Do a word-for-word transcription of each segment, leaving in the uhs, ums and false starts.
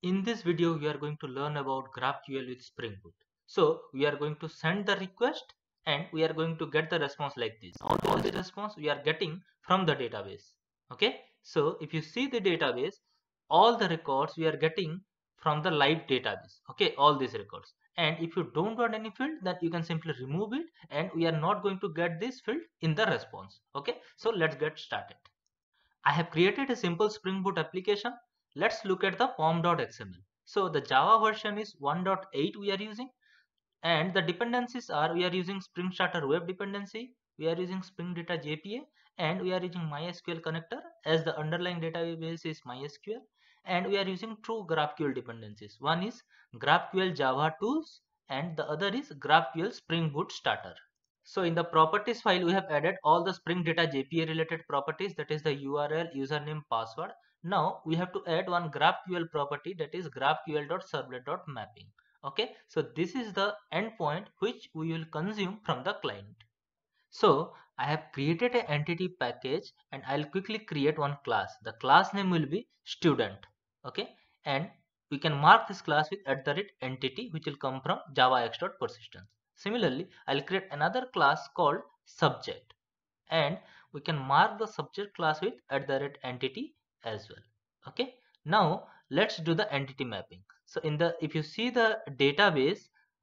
In this video, we are going to learn about GraphQL with Spring Boot. So we are going to send the request and we are going to get the response like this. All the response we are getting from the database. Okay. So if you see the database, all the records we are getting from the live database. Okay. All these records. And if you don't want any field, then you can simply remove it and we are not going to get this field in the response. Okay. So let's get started. I have created a simple Spring Boot application. Let's look at the pom dot x m l. So the Java version is one point eight we are using, and the dependencies are we are using Spring Starter web dependency, we are using Spring Data J P A, and we are using MySQL connector as the underlying database is MySQL, and we are using two GraphQL dependencies. One is GraphQL Java Tools and the other is GraphQL Spring Boot Starter. So in the properties file, we have added all the Spring Data J P A related properties, that is the U R L, username, password. Now we have to add one GraphQL property, that is GraphQL.servlet.mapping. Okay, so this is the endpoint which we will consume from the client. So I have created an entity package and I'll quickly create one class. The class name will be student. Okay, and we can mark this class with at the rate entity, which will come from javax.persistence. Similarly, I'll create another class called subject and we can mark the subject class with at the rate entity as well. Okay, now let's do the entity mapping. So in the if you see the database,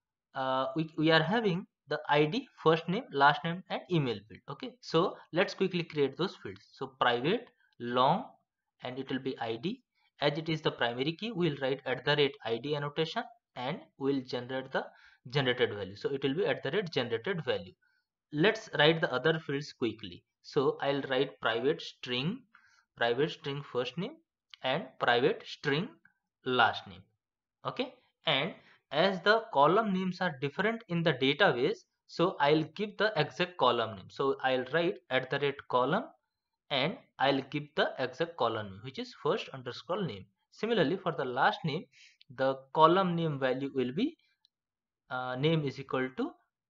uh, we, we are having the I D, first name, last name and email field. Okay, so let's quickly create those fields. So private long and it will be I D. As it is the primary key, we will write at the rate I D annotation and we will generate the generated value. So it will be at the rate generated value. Let's write the other fields quickly. So I'll write private string, private string first name and private string last name. Okay, and as the column names are different in the database, so I'll give the exact column name. So I'll write at the rate column and I'll give the exact column name, which is first underscore name. Similarly, for the last name, the column name value will be uh, name is equal to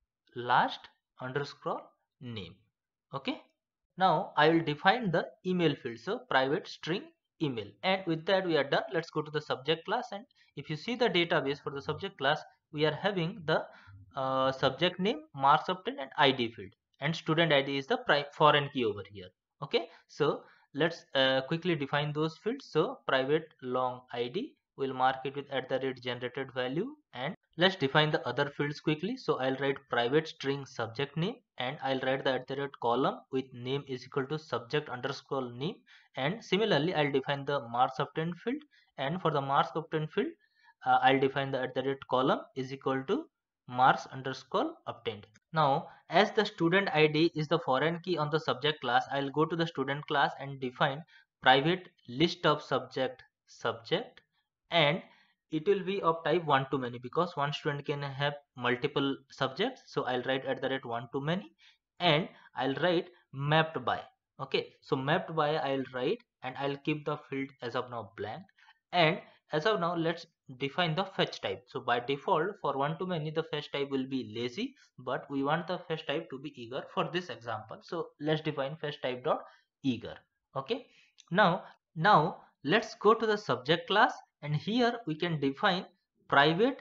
last underscore name. Okay, now I will define the email field. So private string email, and with that we are done. Let's go to the subject class, and if you see the database for the subject class, we are having the uh, subject name, marks obtained and I D field, and student I D is the foreign key over here. Okay, so let's uh, quickly define those fields. So private long I D, will mark it with at the rate generated value, and let's define the other fields quickly. So I'll write private string subject name and I'll write the at the rate column with name is equal to subject underscore name, and similarly I'll define the marks obtained field, and for the marks obtained field uh, I'll define the at the rate column is equal to marks underscore obtained. Now as the student I D is the foreign key on the subject class, I'll go to the student class and define private list of subject subject, and it will be of type one to many because one student can have multiple subjects. So I'll write at the rate one to many and I'll write mapped by. Okay, so mapped by I'll write and I'll keep the field as of now blank, and as of now let's define the fetch type. So by default for one to many the fetch type will be lazy, but we want the fetch type to be eager for this example. So let's define fetch type dot eager. Okay, now now let's go to the subject class, and here we can define private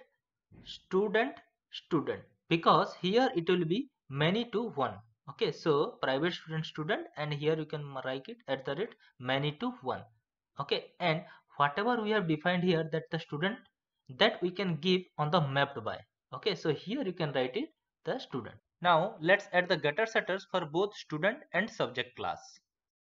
student student because here it will be many to one. Okay, so private student student, and here you can write it at the rate many to one. Okay, and whatever we have defined here, that the student that we can give on the mapped by. Okay, so here you can write it the student. Now let's add the getter setters for both student and subject class.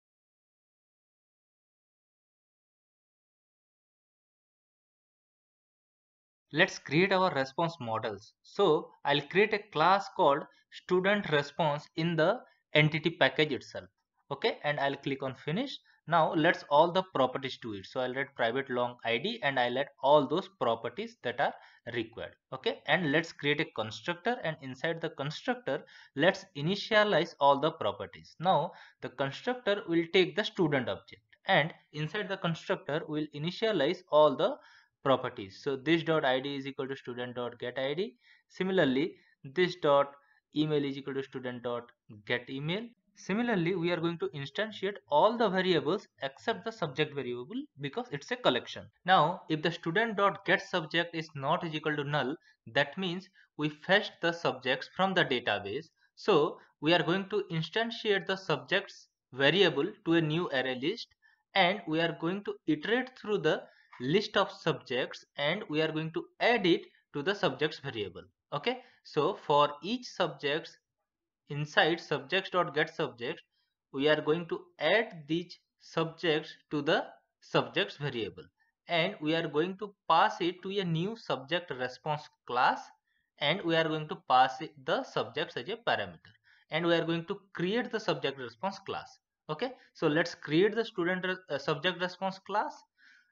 Let's create our response models. So I'll create a class called student response in the entity package itself. Okay, and I'll click on finish. Now let's all the properties to it. So I'll write private long I D and I'll add all those properties that are required. Okay, and let's create a constructor, and inside the constructor let's initialize all the properties. Now the constructor will take the student object, and inside the constructor will initialize all the properties. So this dot id is equal to student dot get id. Similarly, this dot email is equal to student dot get email. Similarly, we are going to instantiate all the variables except the subject variable because it's a collection. Now, if the student.getSubject is not is equal to null, that means we fetched the subjects from the database. So, we are going to instantiate the subjects variable to a new array list, and we are going to iterate through the list of subjects, and we are going to add it to the subjects variable. Okay, so for each subjects inside subjects.getSubject, we are going to add these subjects to the subjects variable, and we are going to pass it to a new subject response class, and we are going to pass it the subjects as a parameter, and we are going to create the subject response class. Okay, so let's create the student uh, subject response class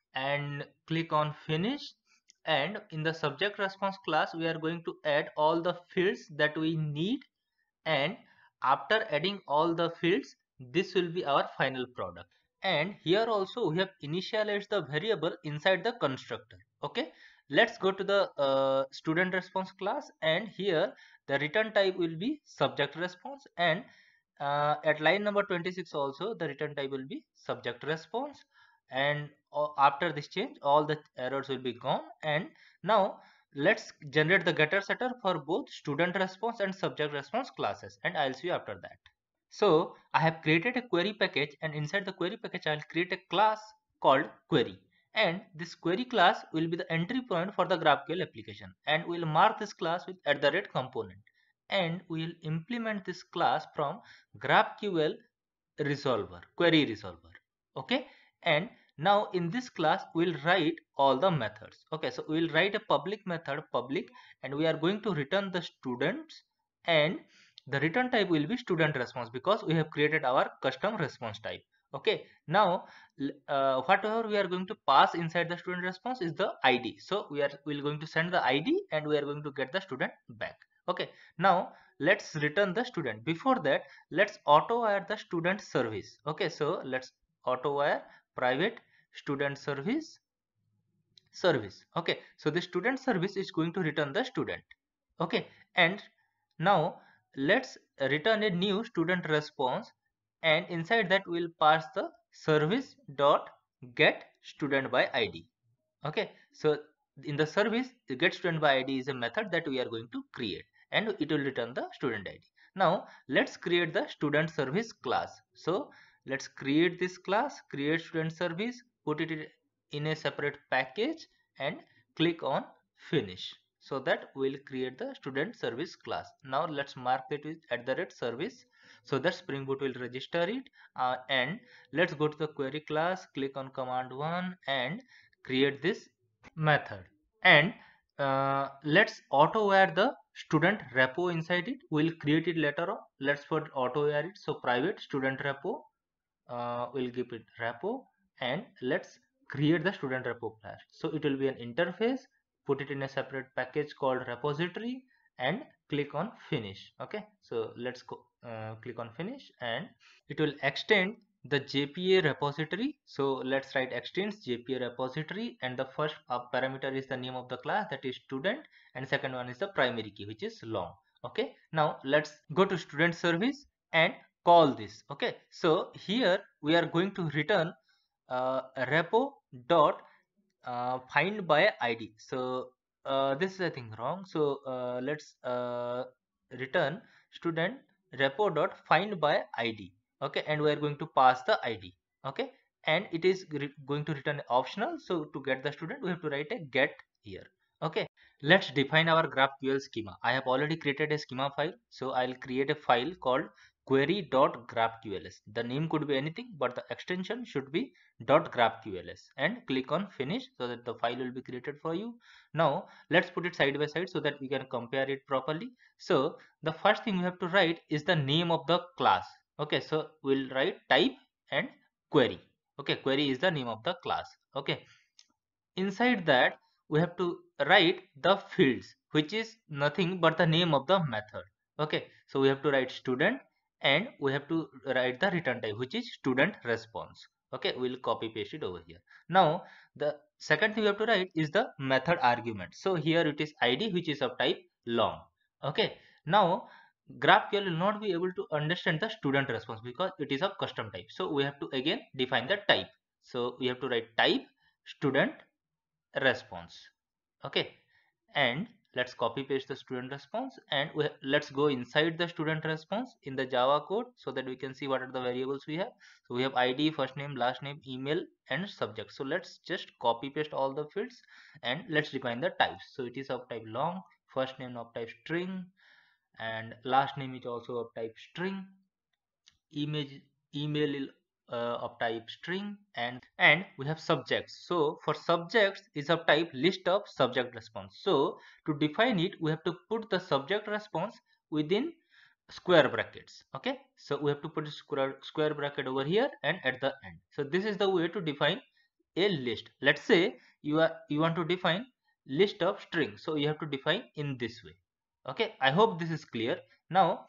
and click on finish. And in the subject response class, we are going to add all the fields that we need, and after adding all the fields, this will be our final product. And here also we have initialized the variable inside the constructor. Okay, let's go to the uh, student response class, and here the return type will be subject response, and uh, at line number twenty-six also the return type will be subject response. And uh, after this change, all the errors will be gone. And now let's generate the getter setter for both student response and subject response classes, and I'll see you after that. So I have created a query package, and inside the query package I'll create a class called query, and this query class will be the entry point for the GraphQL application, and we'll mark this class with at the rate component, and we'll implement this class from GraphQL Resolver, Query Resolver. Okay, and now in this class we'll write all the methods. Okay, so we'll write a public method public, and we are going to return the students, and the return type will be student response because we have created our custom response type. Okay, now uh, whatever we are going to pass inside the student response is the I D. So we are we're going to send the I D, and we are going to get the student back. Okay, now let's return the student. Before that, let's auto wire the student service. Okay, so let's auto wire private student service service. Okay, so the student service is going to return the student. Okay, and now let's return a new student response, and inside that we'll pass the service dot get student by I D. Okay, so in the service, the get student by I D is a method that we are going to create, and it will return the student I D. Now let's create the student service class. So let's create this class, create student service, put it in a separate package, and click on finish, so that we'll create the student service class. Now let's mark it with at the rate service, so that Spring Boot will register it. Uh, and let's go to the query class, click on command one, and create this method. And uh, let's auto wire the student repo inside it. We'll create it later on. Let's put auto wire it. So private student repo, uh, we'll give it repo, and let's create the student repo class. So it will be an interface. Put it in a separate package called repository, and click on finish. Okay, so let's go uh, click on finish, and it will extend the J P A repository. So let's write extends J P A repository, and the first uh, parameter is the name of the class, that is student, and second one is the primary key, which is long. Okay, now let's go to student service and call this. Okay, so here we are going to return uh, repo dot uh, find by I D. So uh, this is I think wrong. So uh, let's uh, return student repo dot find by I D. Okay, and we are going to pass the I D. Okay, and it is going to return optional. So to get the student, we have to write a get here. Okay, let's define our GraphQL schema. I have already created a schema file, so I'll create a file called query.graphqls. The name could be anything, but the extension should be .graphqls, and click on finish, so that the file will be created for you. Now let's put it side by side so that we can compare it properly. So the first thing we have to write is the name of the class. Okay, so we'll write type and query. Okay, query is the name of the class. Okay, inside that we have to write the fields, which is nothing but the name of the method. Okay, so we have to write student, and we have to write the return type, which is student response. Okay, we'll copy paste it over here. Now the second thing we have to write is the method argument. So here it is I D, which is of type long. Okay, now GraphQL will not be able to understand the student response because it is of custom type. So we have to again define the type. So we have to write type student response. Okay, and let's copy paste the student response, and we, let's go inside the student response in the Java code so that we can see what are the variables we have. So we have I D, first name, last name, email, and subject. So let's just copy paste all the fields and let's define the types. So it is of type long, first name of type string, and last name is also of type string, image email uh, of type string, and and we have subjects. So for subjects is of type list of subject response. So to define it, we have to put the subject response within square brackets. Okay, so we have to put a square square bracket over here and at the end. So this is the way to define a list. Let's say you are you want to define list of strings, so you have to define in this way. Okay, I hope this is clear. Now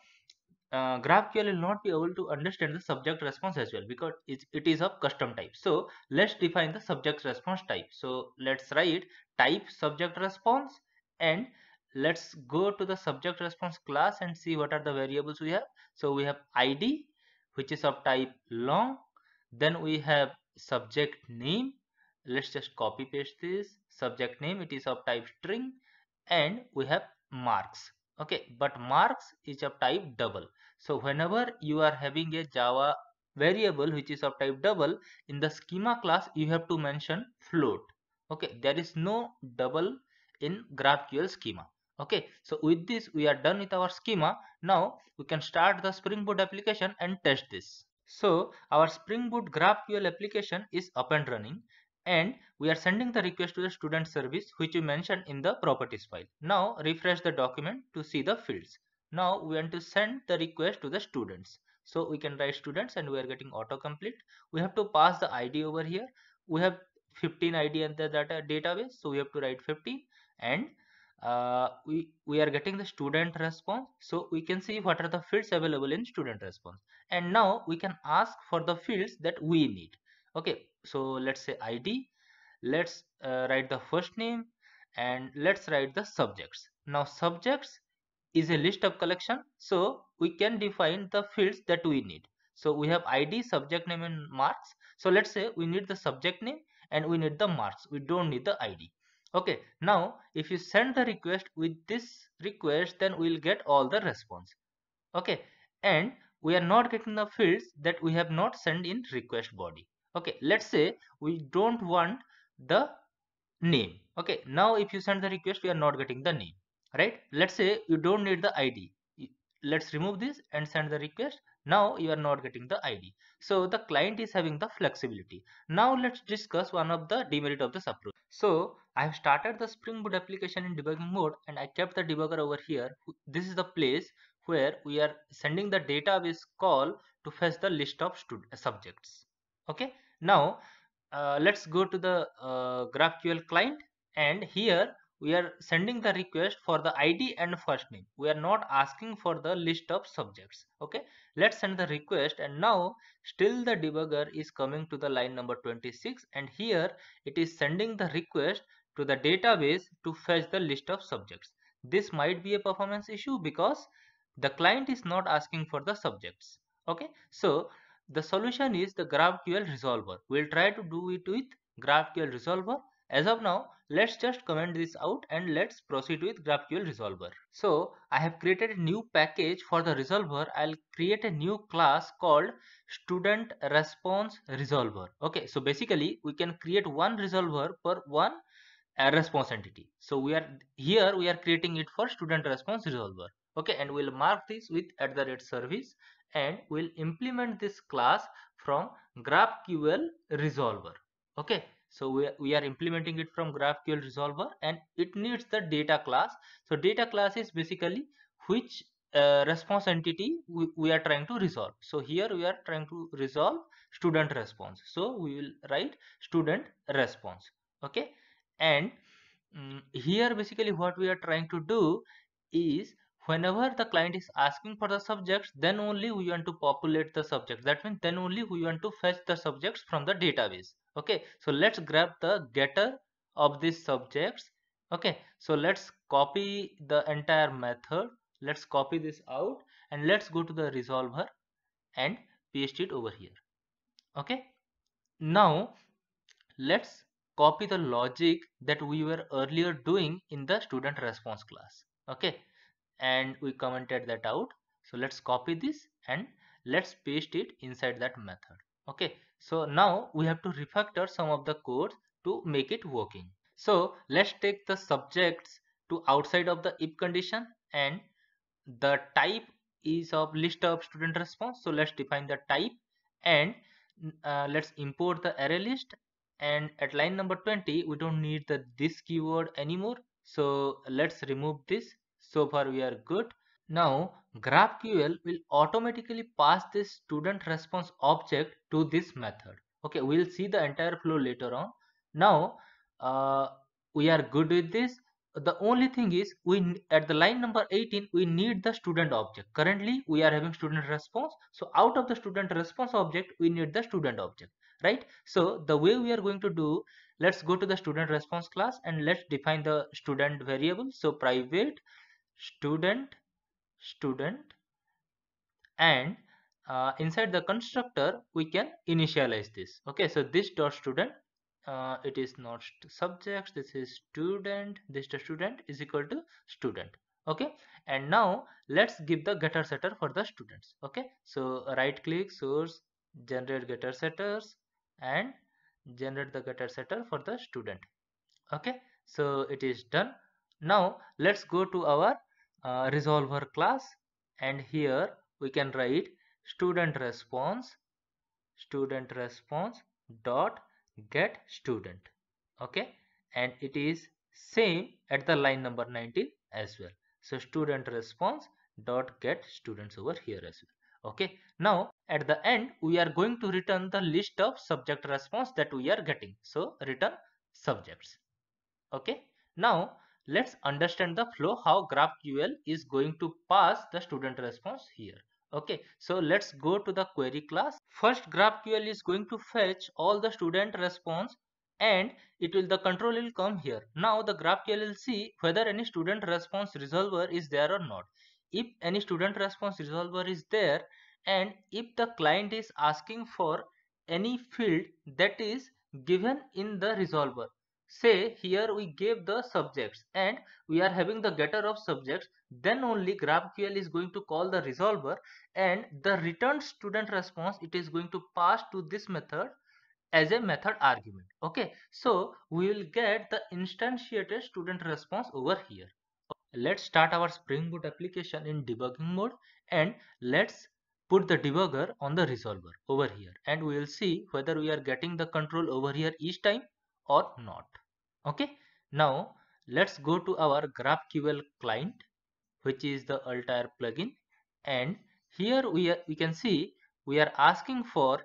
uh, GraphQL will not be able to understand the subject response as well because it, it is of custom type. So let's define the subject response type. So let's write type subject response, and let's go to the subject response class and see what are the variables we have. So we have I D, which is of type long. Then we have subject name. Let's just copy paste this subject name. It is of type string, and we have marks. Okay, but marks is of type double. So whenever you are having a Java variable which is of type double, in the schema class you have to mention float. Okay, there is no double in GraphQL schema. Okay, so with this we are done with our schema. Now we can start the Spring Boot application and test this. So our Spring Boot GraphQL application is up and running, and we are sending the request to the student service which we mentioned in the properties file. Now refresh the document to see the fields. Now we want to send the request to the students. So we can write students and we are getting autocomplete. We have to pass the I D over here. We have fifteen I D in the data database, so we have to write fifteen, and uh, we, we are getting the student response. So we can see what are the fields available in student response. And now we can ask for the fields that we need. Okay, so let's say I D, let's uh, write the first name, and let's write the subjects. Now subjects is a list of collection, so we can define the fields that we need. So we have I D, subject name, and marks. So let's say we need the subject name and we need the marks, we don't need the I D. Okay, now if you send the request with this request, then we'll get all the response. Okay, and we are not getting the fields that we have not sent in request body. Okay, let's say we don't want the name. Okay, now if you send the request, we are not getting the name, right? Let's say you don't need the I D. Let's remove this and send the request. Now you are not getting the I D. So the client is having the flexibility. Now let's discuss one of the demerit of this approach. So I have started the Spring Boot application in debugging mode, and I kept the debugger over here. This is the place where we are sending the database call to fetch the list of subjects. Okay, now uh, let's go to the uh, GraphQL client, and here we are sending the request for the I D and first name. We are not asking for the list of subjects. Okay, let's send the request, and now still the debugger is coming to the line number twenty-six, and here it is sending the request to the database to fetch the list of subjects. This might be a performance issue because the client is not asking for the subjects. Okay, so the solution is the GraphQL Resolver. We'll try to do it with GraphQL Resolver. As of now, let's just comment this out and let's proceed with GraphQL Resolver. So I have created a new package for the resolver. I'll create a new class called Student Response Resolver. Okay, so basically we can create one resolver per one a response entity. So we are here we are creating it for student response resolver. Okay, and we'll mark this with at the rate service, and we'll implement this class from GraphQL Resolver. Okay, so we, we are implementing it from GraphQL Resolver, and it needs the data class. So data class is basically which uh, response entity we, we are trying to resolve. So here we are trying to resolve student response, so we will write student response. Okay, and mm, here basically what we are trying to do is whenever the client is asking for the subjects, then only we want to populate the subjects. That means then only we want to fetch the subjects from the database. Okay, so let's grab the getter of these subjects. Okay, so let's copy the entire method. Let's copy this out, and let's go to the resolver and paste it over here. Okay, now let's copy the logic that we were earlier doing in the student response class. Okay, and we commented that out. So let's copy this and let's paste it inside that method. Okay, so now we have to refactor some of the code to make it working. So let's take the subjects to outside of the if condition, and the type is of list of student response. So let's define the type, and uh, let's import the array list. And at line number twenty we don't need the this keyword anymore, so let's remove this. So far we are good. Now GraphQL will automatically pass this student response object to this method. Okay, we'll see the entire flow later on. Now uh, we are good with this. The only thing is, we at the line number eighteen we need the student object. Currently we are having student response, so out of the student response object we need the student object, right? So the way we are going to do, let's go to the student response class and let's define the student variable. So private student student, and uh, inside the constructor we can initialize this. Okay, so this dot student, uh, it is not subjects, this is student, this the student is equal to student. Okay, and now let's give the getter setter for the students. Okay, so right click, source, generate getter setters, and generate the getter setter for the student. Okay, so it is done. Now let's go to our uh, resolver class, and here we can write student response student response dot get student. Okay, and it is same at the line number nineteen as well. So student response dot get students over here as well. Okay, now at the end we are going to return the list of subject response that we are getting. So return subjects. Okay, now let's understand the flow, how GraphQL is going to pass the student response here. Okay, so let's go to the query class. First, GraphQL is going to fetch all the student response, and it will the control will come here. Now the GraphQL will see whether any student response resolver is there or not. If any student response resolver is there, and if the client is asking for any field that is given in the resolver, say here we gave the subjects and we are having the getter of subjects, then only GraphQL is going to call the resolver, and the returned student response it is going to pass to this method as a method argument. Okay, so we will get the instantiated student response over here. Let's start our Spring Boot application in debugging mode, and let's put the debugger on the resolver over here, and we will see whether we are getting the control over here each time or not. Okay, now let's go to our GraphQL client, which is the Altair plugin, and here we are, we can see we are asking for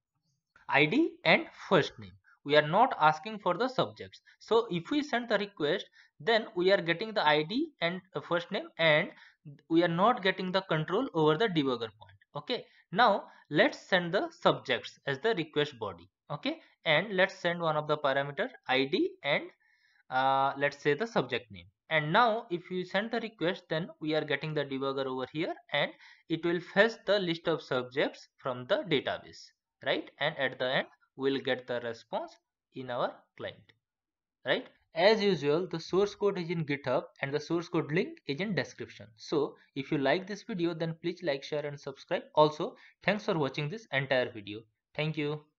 I D and first name. We are not asking for the subjects. So if we send the request, then we are getting the I D and first name, and we are not getting the control over the debugger point. Okay, now let's send the subjects as the request body. Okay, and let's send one of the parameter I D and uh, let's say the subject name. And now if you send the request, then we are getting the debugger over here, and it will fetch the list of subjects from the database, right? And at the end we'll get the response in our client, right? As usual, the source code is in GitHub and the source code link is in description. So if you like this video, then please like, share and subscribe. Also, thanks for watching this entire video. Thank you.